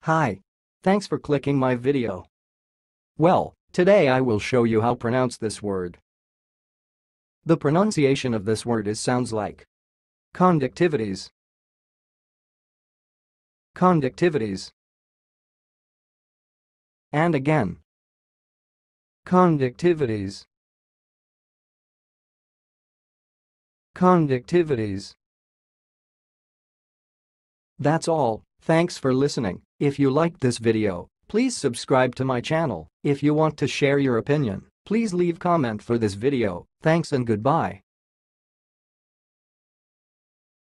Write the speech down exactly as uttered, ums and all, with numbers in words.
Hi. Thanks for clicking my video. Well, today I will show you how to pronounce this word. The pronunciation of this word is sounds like conductivities, conductivities, and again, conductivities, conductivities. That's all. Thanks for listening. If you liked this video, please subscribe to my channel. If you want to share your opinion, please leave comment for this video. Thanks and goodbye.